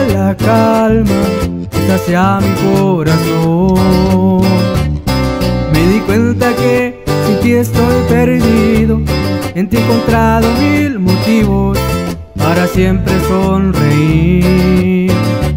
la calma que sacia mi corazón. Me di cuenta que sin ti estoy perdido, en ti he encontrado mil motivos para siempre sonreír.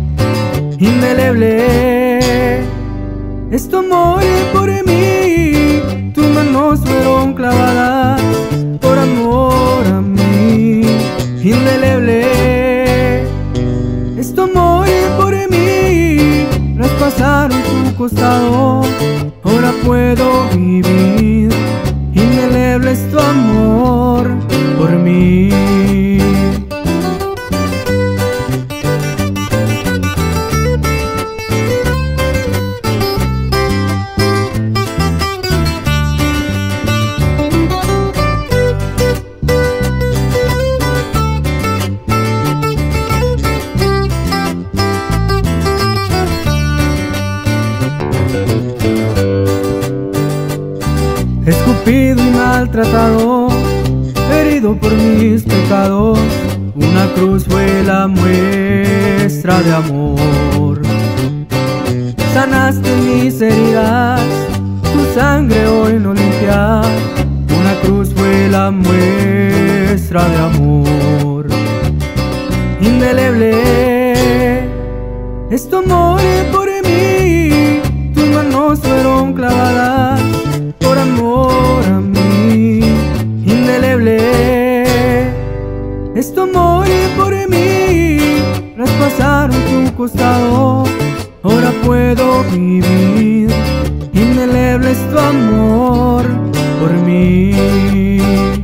Indeleble es tu amor por mí, tus manos fueron clavadas por amor a mí. Indeleble es tu amor por mí, traspasaron tu costado, ahora puedo vivir. Indeleble es tu amor por mí. Escupido y maltratado, herido por mis pecados, una cruz fue la muestra de amor. Sanaste mis heridas, tu sangre hoy no limpia, una cruz fue la muestra de amor. Indeleble es tu amor por mí, tus manos fueron clavadas por amor a mí. Indeleble es tu amor por mí, traspasaron tu costado, ahora puedo vivir. Indeleble es tu amor por mí.